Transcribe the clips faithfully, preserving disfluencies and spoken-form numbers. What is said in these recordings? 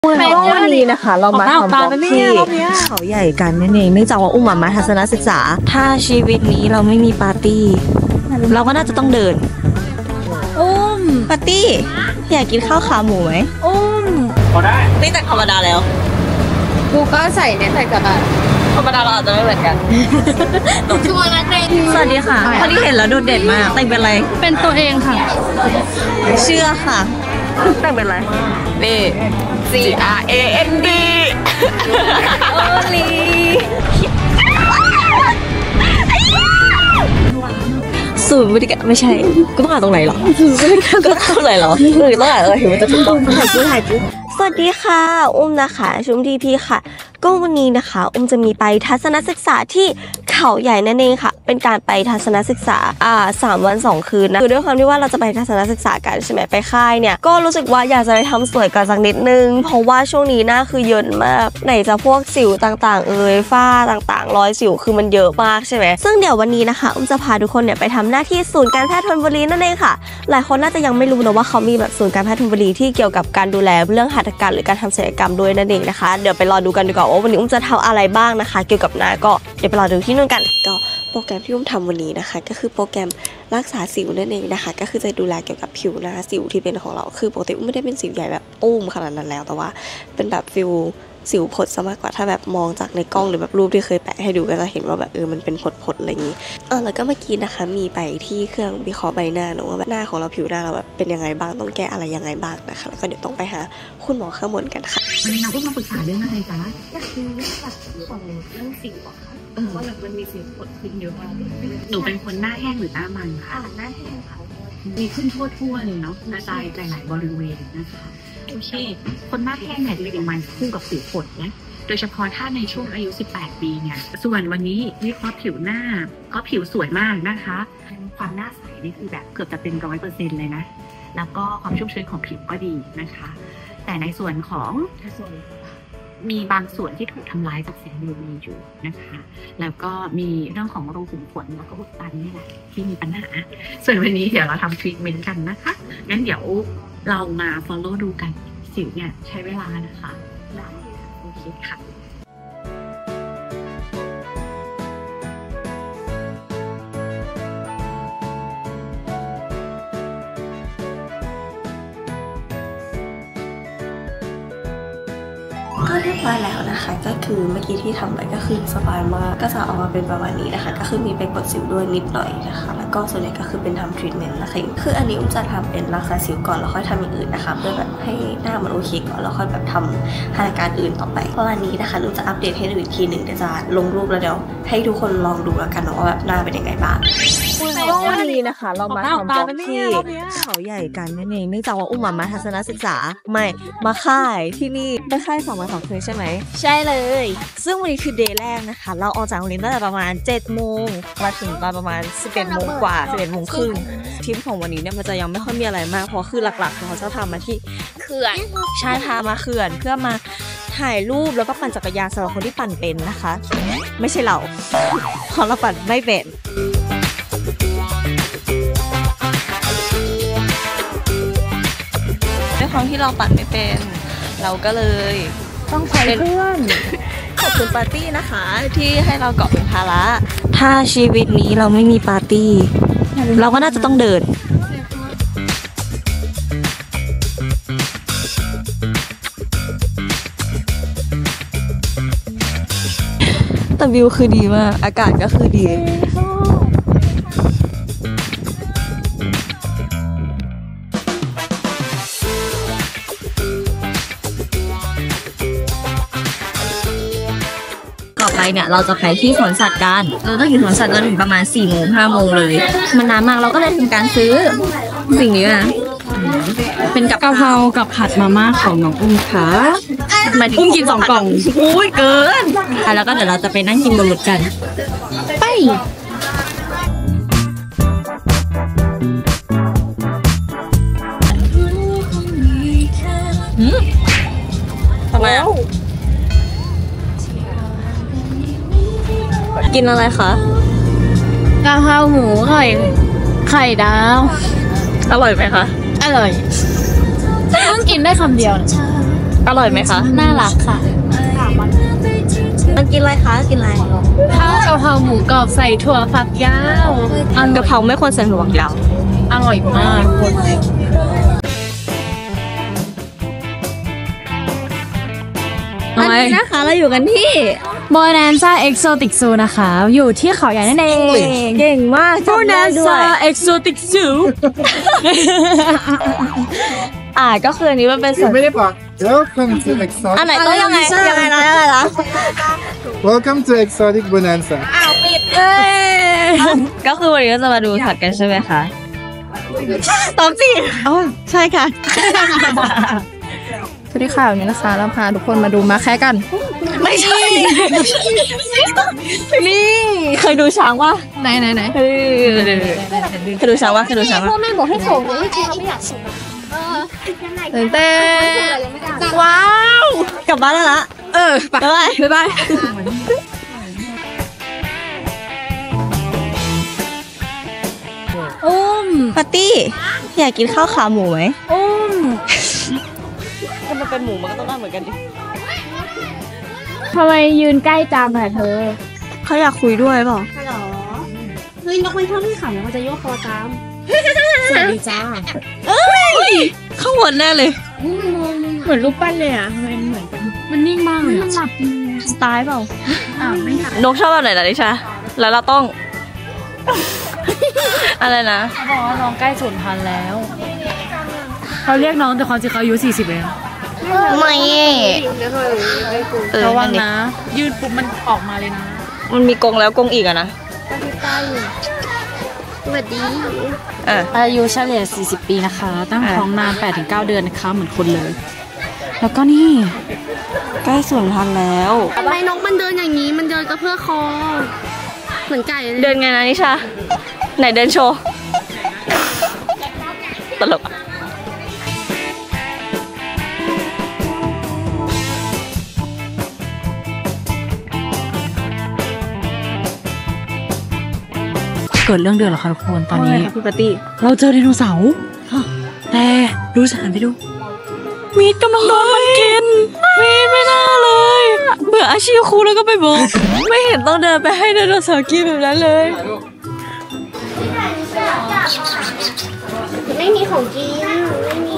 วันนี้นะคะเรามาทำบล็อกที่เขาใหญ่กันนั่นเองเนื่องจากว่าอุ้มมาทัศนศึกษาถ้าชีวิตนี้เราไม่มีปาร์ตี้เราก็น่าจะต้องเดินอุ้มปาร์ตี้อยากกินข้าวขาหมูไหมอุ้มพอได้นี่แต่ธรรมดาแล้วกูก็ใส่เนี่ยใส่กระดาษธรรมดาเราอาจจะไม่เหมือนกันช่วยนักเรียนสวัสดีค่ะคนที่เห็นแล้วโดดเด่นมากแต่งเป็นอะไรเป็นตัวเองค่ะเชื่อค่ะแต่งเป็นอะไรเบ C R A N D โอลีสูตรบริการไม่ใช่ก็ต้องอ่านตรงไหนหรอก็ต้องตรงไหนหรอเออต้องอ่านเออเห็นมันจะถูกต้องถ่ายปุ๊บถ่ายปุ๊บสวัสดีค่ะอุ้มนะคะชุมทีพีค่ะก็วันนี้นะคะอุ้มจะมีไปทัศนศึกษาที่เขาใหญ่นั่นเองค่ะเป็นการไปทัศนศึกษาอ่าสามวันสองคืนนะคือด้วยความที่ว่าเราจะไปทัศนศึกษากันใช่ไหมไปค่ายเนี่ยก็รู้สึกว่าอยากจะไปทำสวยกันสักนิดนึงเพราะว่าช่วงนี้หน้าคือเยินมากไหนจะพวกสิวต่างๆเอ่ยฝ้าต่างๆรอยสิวคือมันเยอะมากใช่ไหมซึ่งเดี๋ยววันนี้นะคะอุ้มจะพาทุกคนเนี่ยไปทำหน้าที่ศูนย์การแพทย์ธนบุรีนั่นเองค่ะหลายคนน่าจะยังไม่รู้นะว่าเขามีแบบศูนย์การแพทย์ธนบุรีที่เกี่ยวกับการดูแลเรื่องหัตถการหรือการทำศัลยกรรมด้วยนั่นเองนะคะเดี๋ยวไปรอดูกันดีกว่าว่าวันนี้อุ้มจะทำอะไรบ้างนะคะเกี่ยวกับหน้าก็เดี๋ยวไปรอดูที่นู่นกันก็โปรแกรมที่อุ้มทำวันนี้นะคะก็คือโปรแกรมรักษาสิวนั่นเองนะคะก็คือจะดูแลเกี่ยวกับผิวหน้าสิวที่เป็นของเราคือปกติอุ้มไม่ได้เป็นสิวใหญ่แบบอุ้มขนาดนั้นแล้วแต่ว่าเป็นแบบฟิลสิวผดซะมากกว่าถ้าแบบมองจากในกล้องหรือแบบรูปที่เคยแปะให้ดูก็จะเห็นว่าแบบเออมันเป็นผดๆอะไรอย่างนี้เออแล้วก็เมื่อกี้นะคะมีไปที่เครื่องวิเคราะห์ใบหน้าเนอะว่าหน้าของเราผิวหน้าเราแบบเป็นยังไงบ้างต้องแก้อะไรยังไงบ้างนะคะแล้วก็เดี๋ยวต้องไปหาคุณหมอข้างบนกันค่ะวันนี้เราก็มาปรึกษาเรื่องอะไรจ๊ะก็คือเรื่องแบบของเรื่องสิวอะค่ะว่าแบบมันมีสิวผดขึ้นเยอะมากหนูเป็นคนหน้าแห้งหรือหน้ามันค่ะหน้าแห้งค่ะมีขึ้นทั่วทั่วเลยเนาะกระจายหลายๆบริเวณนะคะโอเคคนหน้าแห้งเนี่ยจะเป็นมันคู่กับสิวผดนะโดยเฉพาะถ้าในช่วงอายุสิบแปดปีเนี่ยส่วนวันนี้วิเคราะห์ผิวหน้าก็ผิวสวยมากนะคะความหน้าใสนี่คือแบบเกือบจะเป็นร้อยเปอร์เซ็นต์เลยนะแล้วก็ความชุ่มชื้นของผิวก็ดีนะคะแต่ในส่วนของมีบางส่วนที่ถูกทำลายจากแสง ยู วี อยู่นะคะแล้วก็มีเรื่องของรูขุมขนแล้วก็อุดตันนี่แหละที่มีปัญหาส่วนวันนี้เดี๋ยวเราทำทรีทเมนต์กันนะคะงั้นเดี๋ยวเรามา follow ดูกันสิวเนี่ยใช้เวลานะคะได้โอเคค่ะก็เรียบร้อยแล้วนะคะก็คือเมื่อกี้ที่ทำไปก็คือสบายมากก็จะออกมาเป็นประมาณนี้นะคะก็คือมีไปกดสิวด้วยนิดหน่อยนะคะแล้วก็ส่วนใหญ่ก็คือเป็นทำทรีทเมนต์นะคะคืออันนี้อุ้มจะทำเป็นรักษาสิวก่อนแล้วค่อยทำอย่างอื่นนะคะเพื่อแบบให้หน้ามันโอเคก่อนแล้วค่อยแบบทำหัตถการอื่นต่อไปเพราะวันนี้นะคะอุ้มจะอัปเดตให้ดูอีกทีหนึ่งเดี๋ยวจะลงรูปแล้วเดี๋ยวให้ทุกคนลองดูแล้วกันว่าแบบหน้าเป็นยังไงบ้างวันนี้นะคะเรามาทำบล็อกที่เขาใหญ่กันนั่นเองเนื่องจากว่าอุ้มมาทัศนศึกษาไม่มาค่ายที่นี่ไปค่ายสองวันสองคืนใช่ไหมใช่เลยซึ่งวันนี้คือเดย์แรกนะคะเราออกจากโรงเรียนตั้งแต่ประมาณเจ็ดโมงมาถึงตอนประมาณสิบเอ็ดโมงกว่าสิบเอ็ดโมงครึ่งทริปของวันนี้เนี่ยมันจะยังไม่ค่อยมีอะไรมากเพราะคือหลักๆเขาจะทำมาที่เขื่อนใช่พามาเขื่อนเพื่อมาถ่ายรูปแล้วก็ปั่นจักรยานสำหรับคนที่ปั่นเป็นนะคะไม่ใช่เราเพราะเราปั่นไม่เป็นด้วยความที่เราปั่นไม่เป็นเราก็เลยต้องใช้เพื่อนขอบคุณปาร์ตี้นะคะที่ให้เราเกาะเป็นภาระถ้าชีวิตนี้เราไม่มีปาร์ตี้เราก็น่าจะต้องเดินแต่วิวคือดีมากอากาศก็คือดีเนี่ยเราจะไปที่สวนสัตว์กันเราต้องอยู่สวนสัตว์จนถึงประมาณสี่โมงห้าโมงเลยมันนานมากเราก็เลยทำการซื้อสิ่งนี้นะเป็นกับกะเพรากับผัดมาม่าของน้องอุ้มค่ะมาอุ้มกินสองกล่องอุ้ยเกินแล้วก็เดี๋ยวเราจะไปนั่งกินบนรถกันไปทำไมอ่ะกินอะไรคะกะเพราหมูไข่ไข่ดาวอร่อยไหมคะอร่อยเพิ่งกินได้คำเดียวอร่อยไหมคะน่ารักค่ะมันกินอะไรคะกินอะไรข้าวกะเพราหมูกรอบใส่ถั่วฝักยาวอันกะเพราไม่ควรใส่ถั่วฝักยาวอร่อยมากคนอันนี้นะคะเราอยู่กันที่โบนันซ่าเอ็กโซติกซูนะคะ อยู่ที่เขาใหญ่นั่นเองเก่งมากจำได้ด้วยเอ็กโซติกซูอ่าก็คืออันนี้มันเป็นส่วนไม่ได้ปะ Welcome to exotic อันไหนต้องยังไงยังไงนะยังไงนะ Welcome to exotic bonanza เอ้ยก็คือวันนี้ก็จะมาดูสัตว์กันใช่ไหมคะตอบสิอ๋อใช่ค่ะสวัสดีค่ะวันนี้นะคะเราพาทุกคนมาดูม้าแคะกันไม่ใช่ นี่เคยดูช้างวะไหนไหนไหนเคยดูช้างวะเคยดูช้างวะพ่อแม่บอกให้ส่งเลยจริงเราไม่อยากส่งตื่นเต้นว้าวกลับบ้านแล้วละเออไปไปไปอุ้มปาร์ตี้อยากกินข้าวขาหมูไหมอุ้มถ้ามันเป็นหมูมันก็ต้องน่าเหมือนกันดิทำไมยืนใกล้จังอะเธอเขาอยากคุยด้วยเปล่าเฮ้ยนกไม่ชอบที่ขำมันจะโยกคอตามสวัสดีจ้าข้างบนแน่เลยเหมือนรูปปั้นเลยอ่ะทำไมเหมือนกันมันนิ่งมากเลยมันหลับสไตล์เปล่าอ้าวไม่หลับนกชอบแบบไหนนะนิชาแล้วเราต้อง อะไรนะเขาบอกว่าน้องใกล้สูญพันธุ์แล้วเขาเรียกน้องแต่ความจริงเขาอายุสี่สิบเองไม่เออระวังนั่นดินะ ยืนปุ๊บมันออกมาเลยนะมันมีกรงแล้วกรงอีกอะนะสวัสดีเอออายุเฉลี่ยสี่สิบปีนะคะ ตั้งท้องนาน แปดถึงเก้า เดือนนะคะเหมือนคนเลย แล้วก็นี่ใกล้สูญพันธุ์แล้วทำไมนกมันเดินอย่างนี้ มันเดินกระเพื่อคอ เหมือนไก่เลยเดินไงนะนิชา ไหนเดินโชว์ ตลกอะเกิดเรื่องเดือดเหรอคะทุกคนตอนนี้พี่ปาร์ตี้เราเจอไดโนเสาร์แต่ดูสถานไปดูวีดกำลังโดนมันกินวีดไม่น่าเลยเบื่ออาชีพครูแล้วก็ไปบอกไม่เห็นต้องเดินไปให้ไดโนเสาร์กินแบบนั้นเลยไม่มีของกิน ไม่มี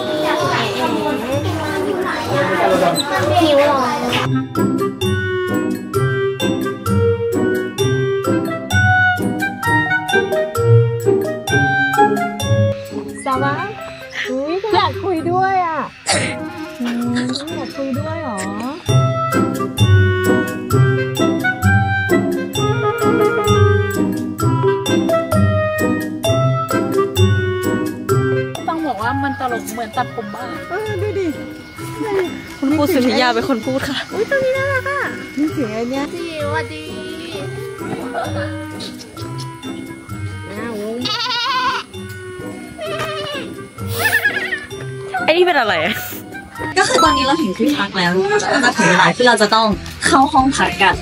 หิวหรอสาวะอยากคุยด้วยอ่ะอยากคุยด้วยหรอต้องบอกว่ามันตลกเหมือนตัดผมบ้างคุณครูสุธิยาเป็นคนพูดค่ะอุ้ยตัวนี้น่ารักอ่ะนี่เสียงอันเนี้ยดีวัสดีไอ้นี่เป็นอะไร ก็คือตอนนี้เราถึงที่พักแล้วเราถึงเวลาที่เราจะต้องเข้าห้องพักกัน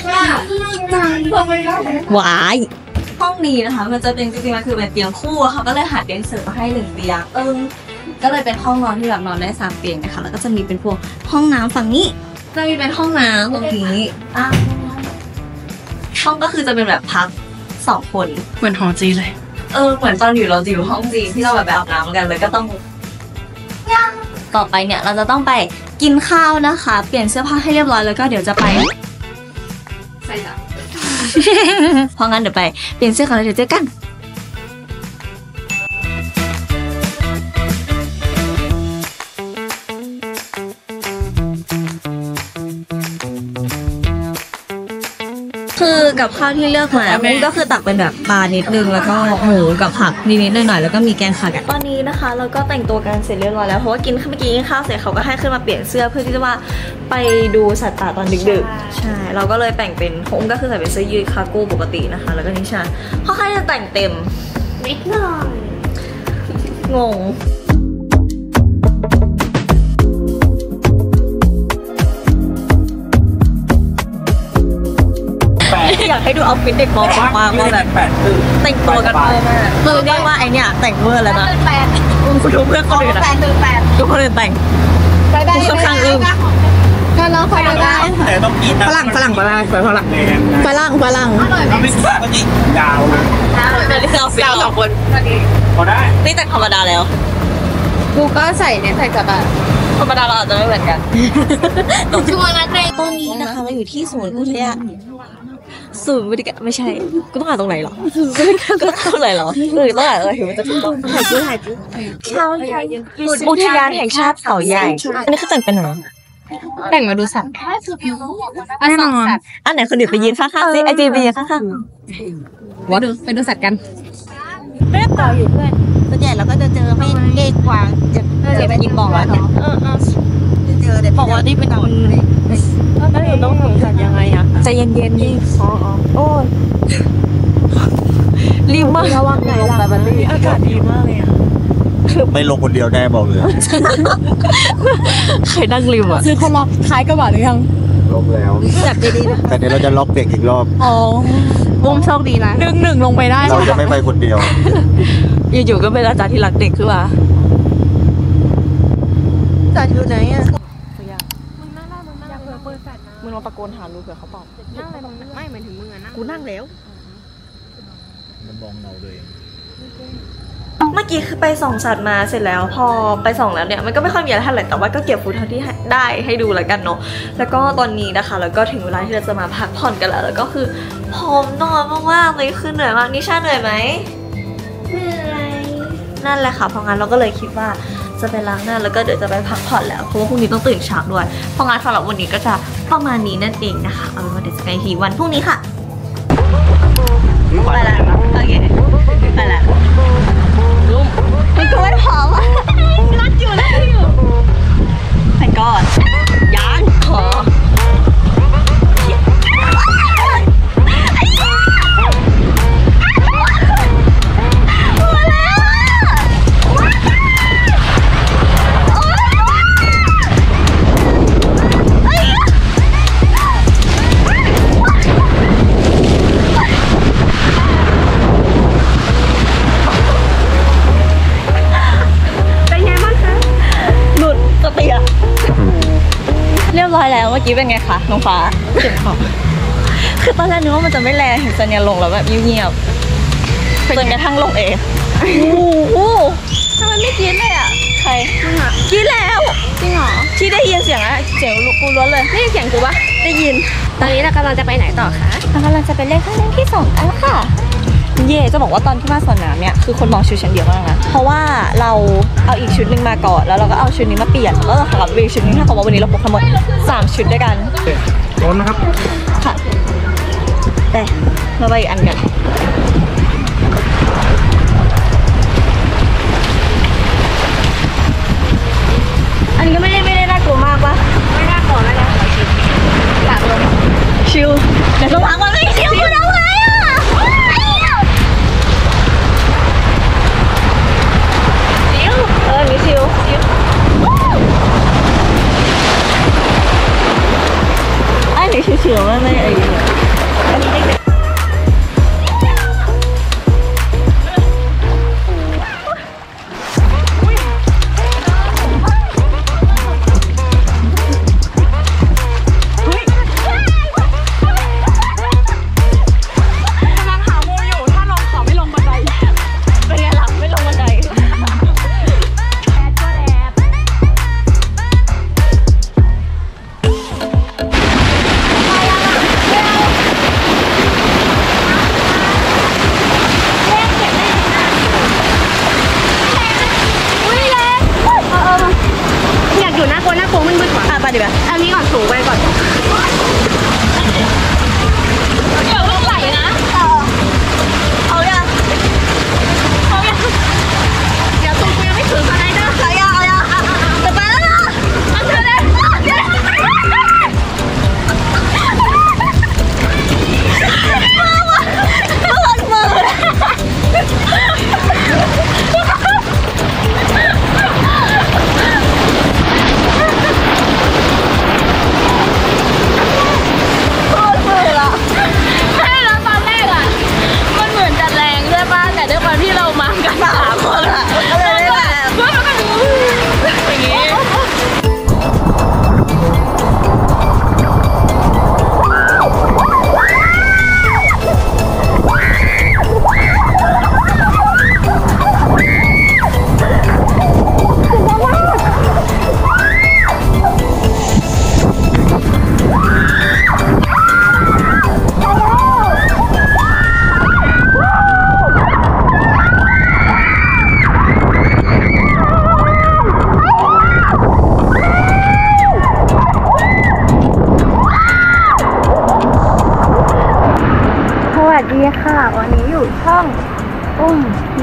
หวายห้องนี้นะคะ มันจะเป็นจริงๆมันคือเป็นเตียงคู่อะค่ะก็เลยหาเตียงเสริมมาให้หนึ่งเตียงเอิงก็เลยเป็นห้องนอนที่แบบนอนได้สามเตียงนะคะแล้วก็จะมีเป็นพวกห้องน้ำฝั่งนี้จะมีเป็นห้องน้ำตรงนี้อ่ะห้องก็คือจะเป็นแบบพักสองคนเหมือนหอจีเลยเออเหมือนตอนอยู่เราจะอยู่ห้องจีนที่เราแบบไปอาบน้ำกันเลยก็ต้องต่อไปเนี่ยเราจะต้องไปกินข้าวนะคะ เปลี่ยนเสื้อผ้าให้เรียบร้อยแล้วก็เดี๋ยวจะไปใส่จ้ะ เพราะงั้นเดี๋ยวไปเปลี่ยนเสื้อก่อนแล้วเดี๋ยวเจอกัน คือกับข้าวที่เลือกมามันก็คือตักเป็นแบบปลานิดนึงแล้วก็หมูกับผักนิดๆหน่อยๆแล้วก็มีแกงขากันตอนนี้นะคะเราก็แต่งตัวกันเสร็จเรียบร้อยแล้วเพราะว่ากินเมื่อกี้กินข้าวเสร็จเขาก็ให้ขึ้นมาเปลี่ยนเสื้อเพื่อที่จะว่าไปดูสัตว์ป่าตอนดึกๆใช่เราก็เลยแต่งเป็นผมก็คือใส่เป็นเสื้อยืดคาร์โก้ปกตินะคะแล้วก็นิชาเขาให้จะแต่งเต็มนิดหน่อยงงอยากให้ดูเอาฟิตเด็กมองมากว่าแบบแต่งตัวกันเวอร์มากคือเรียกว่าไอเนี้ยแต่งเวอร์แล้วนะคุณดูเพื่อนคนอื่นอะดูคนอื่นแต่งค่อนข้างอึ้งก็เราไปได้แต่ต้องกินฝรั่งฝรั่งฝรั่งฝรั่งฝรั่งฝรั่งเราไม่ทราบว่านี่ยาวเลยตอนนี้เราฟิลสองคนพอได้นี่แต่ธรรมดาแล้วกูก็ใส่เนี่ยใส่กระบะธรรมดาเราอาจจะไม่เหมือนกันช่วงนั้นในตอนนี้นะคะเราอยู่ที่ศูนย์อุทยานศูนย์บริการไม่ใช่กูต้องอ่านตรงไหนหรอก็ต้องตรงไหนหรอเออต้องอ่านอะไรถึงมันจะถูกต้องถ่ายจุ๊ถ่ายจุ๊อุทยานแห่งชาติเขาใหญ่อันนี้คือแต่งเป็นหรอแต่งมาดูสัตว์แน่นอนอันไหนคนอื่นไปยืนข้างๆสิไอจีไปยืนข้างว่าดูไปดูสัตว์กันๆเรียบต่ออยู่เพื่อนส่วนใหญ่เราก็จะเจอไม่เก้กวางจะเจอเป็นยิงบอกอ่ะเออเจอเด็กบอกว่านี่เป็นคนแล้วหนูต้องทำสัตว์ยังไงอ่ะใจเย็นๆนี่อ๋อโอ้รีบมากระวังไหนล่ะมันไม่อากาศดีมากเลยอ่ะไม่ลงคนเดียวแน่บอกเลยใครนั่งริมอ่ะซื้อเขาล็อกท้ายกระบะหรือยังลงแล้วจับดีๆนะแต่เดี๋ยวเราจะล็อกเบรกอีกรอบอ๋อบุ้มโชคดีนะหนึ่งหนึ่งลงไปได้เราจะไม่ไปคนเดียวอยู่ๆก็เป็นอาจารย์ที่รักเด็กขึ้นมาอาจารย์อยู่ไหนอ่ะมึงลองตะโกนหาลูกเผื่อเขาตอบนั่งอะไรไม่เหมือนถึงมึงอะนั่งกูนั่งแล้วมันมองเราเลยเมื่อกี้คือไปส่องสัตว์มาเสร็จแล้วพอไปส่องแล้วเนี่ยมันก็ไม่ค่อยมีอะไรเท่าไหร่แต่ว่าก็เก็บฟุตเท่าที่ได้ให้ดูแล้วกันเนาะแล้วก็ตอนนี้นะคะแล้วก็ถึงเวลาที่เราจะมาพักผ่อนกันแล้วแล้วก็คือพร้อมนอนมากๆเลยคือเหนื่อยมากนิชาเหนื่อยไหมเหนื่อยนั่นแหละค่ะเพราะงั้นเราก็เลยคิดว่าจะไปล้างหน้าแล้วก็เดี๋ยวจะไปพักผ่อนแล้วเพราะว่าพรุ่งนี้ต้องตื่นเช้าด้วยเพราะงั้นสำหรับวันนี้ก็จะประมาณนี้นั่นเองนะคะเอาเป็นว่าเดี๋ยวจะไปทีวันพรุ่งนี้ค่ะไปละโอเคไปละมันก็ไม่พร้อมอ่ะรัดอยู่รัดอยู่แต่ก่อนยานขอเรียบร้อยแล้วเมื่อกี้เป็นไงคะน้องฟ้าเจ็บคอคือตอนแรกนึกว่ามันจะไม่แรงเห็นสัญญาณลงแล้วแบบเงียบๆจนกระทั่งลงเองโอ้โหทำไมไม่กินเลยอ่ะใครกินแล้วจริงเหรอที่ได้ยินเสียงอะเสียงลูกกูล้วนเลยได้ยินเสียงกูปะได้ยินตอนนี้เรากำลังจะไปไหนต่อคะเรากำลังจะไปเล่นเครื่องเล่นที่สองกันค่ะเย่จะบอกว่าตอนที่มาสวนน้ำเนี่ยคือคนมองชุดฉันเยอะมากนะเพราะว่าเราเอาอีกชุดหนึ่งมาก่อนแล้วเราก็เอาชุดนี้มาเปลี่ยนแล้วก็ขากลับไปอีกชุดหนึงถ้าเขาว่าวันนี้เราพกทั้งหมดสามชุดด้วยกันร้อนนะครับค่ะแต่เราไปอีกอันกันอันนี้ก็ไม่ได้ไม่ได้น่ากลัวมากปะไม่น่ากลัวไม่น่ากลัวชิลอยากลงชิลแต่ระวังมันไม่ชิลคุณเอาไงอ่ะชิลเออมีชิลชิลอันนี้ชิลๆไม่ไม่ไอ้อันนี้เด็กดีป่ะเอานี้ก่อนสูงไปก่อนเดี๋ยวลงไหลนะเอายังเอายังเดี๋ยวตูกูยังไม่ถึงอะไรนะเอายังเอายังจะไปแล้วนะเอาเธอเลยเดี๋ยวมือมือ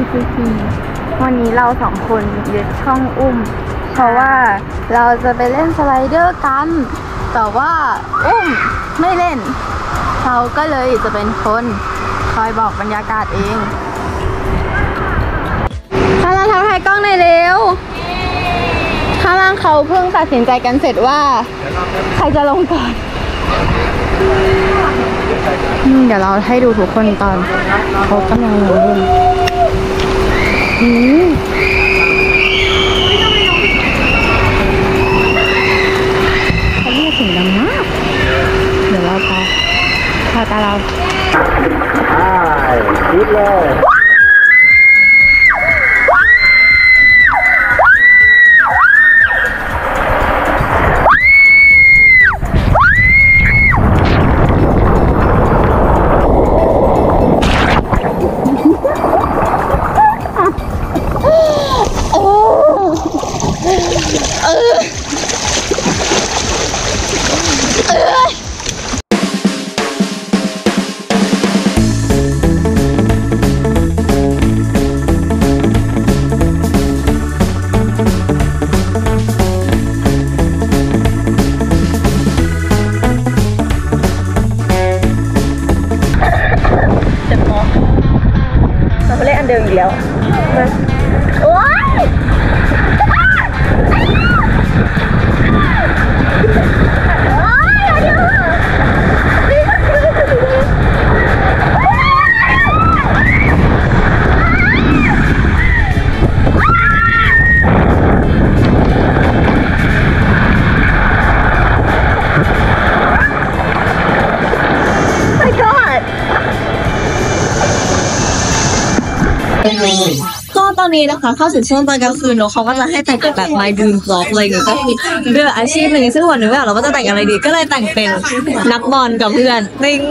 พีพีวันนี้เราสองคนยึดช่องอุ้มเพราะว่าเราจะไปเล่นสไลเดอร์กันแต่ว่าอุ้มไม่เล่นเราก็เลยจะเป็นคนคอยบอกบรรยากาศเองถ้าเราทำให้กล้องในเร็วข้างล่างเขาเพิ่งตัดสินใจกันเสร็จว่าใครจะลงก่อนเดี๋ยวเราให้ดูทุกคนตอนเขากำลังลงเล่นอืมเขาเรียกเสียงดังมากเดี๋ยวเราพอพอตาเราใช่คิดเลยเราเล่นอันเดิมอีกแล้วมาโอ๊ยก็ตอนนี้นะคะเข้าสู่ช่วงตอนกลางคืนเนอะเขาก็จะให้แต่งแบบ My Dream Vlog อะไรอย่างเงี้ยก็คือเรื่องอาชีพหนึ่งซึ่งวันหนึ่งเราก็จะแต่งอะไรดีก็เลยแต่งเป็นนักบอลกับเพื่อนติ้ง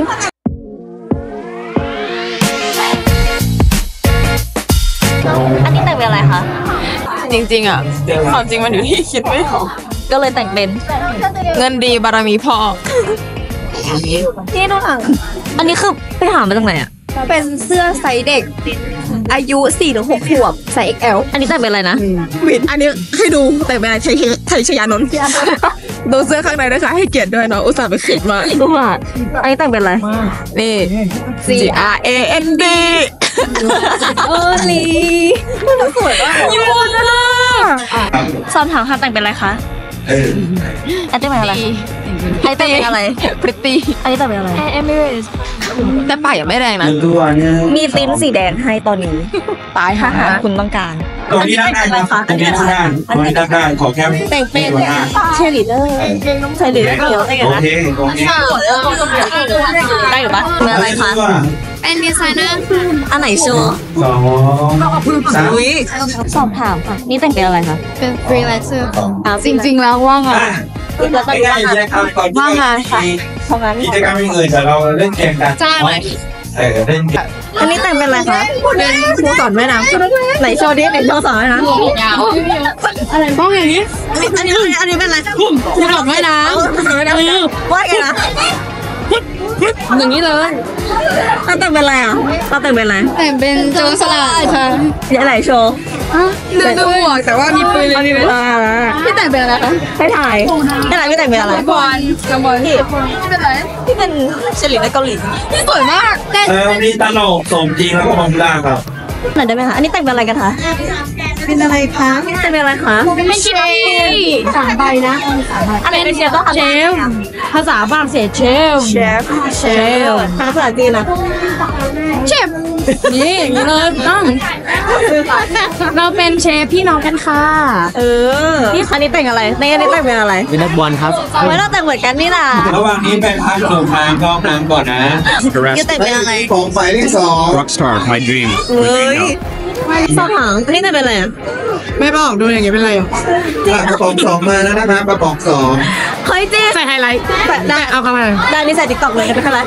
อันนี้แต่งเป็นอะไรคะจริงๆอ่ะความจริงมันอยู่ที่คิดไม่ออกก็เลยแต่งเป็นเงินดีบารมีพ่อนี่ดูหนังอันนี้คือไปหามาจากไหนอ่ะเป็นเสื้อไซส์เด็กอายุ สี่ถึงหก ขวบไซส์ เอ็กซ์ แอลอันนี้แต่งเป็นอะไรนะวินอันนี้ให้ดูแต่งเป็นอะไรไทยชยานนท์ดูเสื้อข้างในด้วยค่ะให้เกียรติด้วยเนาะอุตส่าห์ไปคิดมาดูว่าอันนี้แต่งเป็นอะไรนี่ G R A N D โอลีสวยมากยูน่าสอบถามค่ะแต่งเป็นอะไรคะอันนี้เป็นอะไรอันนี้แต่งเป็นอะไรพริตตี้อันนี้แต่งเป็นอะไรเอมิเรสแต่ป่ายังไม่แรงนะมีติ้นสีแดงให้ตอนนี้ตายค่ะคุณต้องการตรงนี้ด้านหน้าครับตรงนี้ด้านหน้าตรงนี้ด้านหน้าขอแค่แต่งเป็นเชลิเดอร์เชลิเดอร์เดี๋ยวแต่งนะโอเคโอเคได้หรือปะเป็นอะไรคะเป็นดีไซเนอร์อันไหนโชว์สองสามสอบถามค่ะนี่แต่งเป็นอะไรคะเป็นฟรีแลนเซอร์จริงๆแล้วว่างงานไม่ได้เลยครับก่อนว่างงานค่ะเพราะงั้นกิจกรรมอื่นแต่เราเล่นเกมกันจ้าเลยเออเล่นเกมอันนี้แต่งเป็นอะไรคะเป็นครูสอนแม่น้ำไหนโชว์ดิไหนโชว์สอนนะอะไรบ้างอย่างนี้อันนี้อันนี้เป็นอะไรครูสอนแม่น้ำว่าไงนะอย่างนี้เลยเราแต่งเป็นอะไรอ่ะเราแต่งเป็นอะไรแต่งเป็นโจรสลัดค่ะยังไหนโชว์เดินดูหมวกแต่ว่ามีปืนมีเวลาพี่แต่งเป็นอะไรคะให้ถ่ายให้ถ่ายพี่แต่งเป็นอะไรบอลกับบอลพี่เป็นอะไรพี่เป็นเฉลีในเกาหลีพี่สวยมากเออมีตลกสมจริงแล้วก็มองล่าครับไหนได้ไหมคะอันนี้แต่งเป็นอะไรกันคะเป็นอะไรคะแต่งเป็นอะไรคะเป็นเชฟสามใบนะอันไหนเป็นเชฟต้องเชฟภาษาฝรั่งเศสเชฟเชฟเชฟภาษาจีนนะเชฟนี่อย่างนี้เลยต้องเราเป็นเชฟพี่น้องกันค่ะเออนี่อันนี้แต่งอะไรในอันนี้แต่งเป็นอะไรเป็นนักบอลครับไม่เราแต่งเหมือนกันนี่ล่ะระหว่างนี้ไปพักหลบทางเข้าน้ำก่อนนะจะแต่งเป็นอะไรของไฟที่สอง Rockstar My Dream เฮ้ยสอบถามอันนี้แต่งเป็นอะไรอ่ะไม่บอกดูอย่างงี้เป็นไรอ่ะกระป๋องสองมาแล้วนะครับกระป๋องสองเฮ้ยจีใส่ไฮไลท์ได้เอาเข้ามาได้นี่ใส่ติ๊กต็อกเลยเป็นอะไร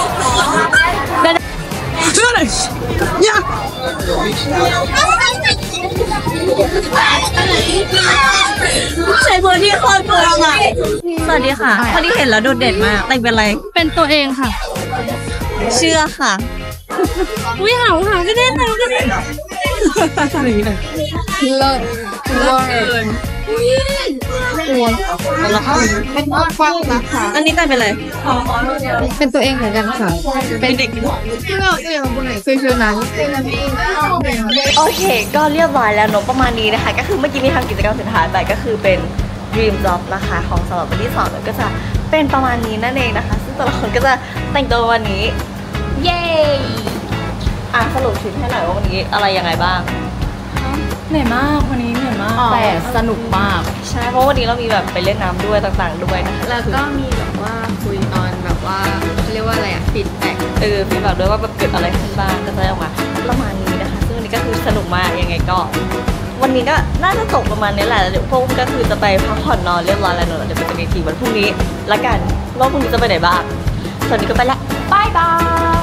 เชื่อเลยยากใช้เบอร์ที่โคตรเปลืองอ่ะสวัสดีค่ะคนที่เห็นแล้วโดดเด่นมากแต่งเป็นอะไรเป็นตัวเองค่ะเชื่อค่ะอุ้ยหาวหาวก็ได้นะก็ได้อะไรอย่างเงี้ยเลิศเลิศเกินแล้วก็เป็นความรักค่ะอันนี้กลายเป็นอะไรเป็นตัวเองเหมือนกันค่ะ เป็นเด็กที่เราเองคนไหนเคยเจอนั้นโอเค ก็เรียบร้อยแล้วเนอะประมาณนี้นะคะ ก็คือเมื่อกี้มีทำกิจกรรมสุดท้ายไปก็คือเป็น Dream Job นะคะของสำหรับวันที่สองก็จะเป็นประมาณนี้นั่นเองนะคะ ซึ่งแต่ละคนก็จะแต่งตัววันนี้เย้อ่ะสรุปชุดให้หน่อยว่าวันนี้อะไรยังไงบ้างเหนื่อยมากวันนี้เหนื่อยมากแต่สนุกมากใช่เพราะวันนี้เรามีแบบไปเล่นน้ำด้วยต่างๆด้วยนะคะแล้วก็มีแบบว่าคุยตอนแบบว่าเรียกว่าอะไรอะฟีดแบ็กเออฟีดแบ็กด้วยว่าแบบเกิดอะไรขึ้นบ้างก็จะได้ออกมาประมาณนี้นะคะซึ่งวันนี้ก็คือสนุกมากยังไงก็ วันนี้ก็น่าจะจบประมาณนี้แหละแล้วเดี๋ยวพวกก็คือจะไปพักผ่อนนอนเรียบร้อยแล้วเนอะเดี๋ยวไปจะมีทีวันพรุ่งนี้ละกันว่าพรุ่งนี้จะไปไหนบ้างตอนนี้ก็ไปละบายบาย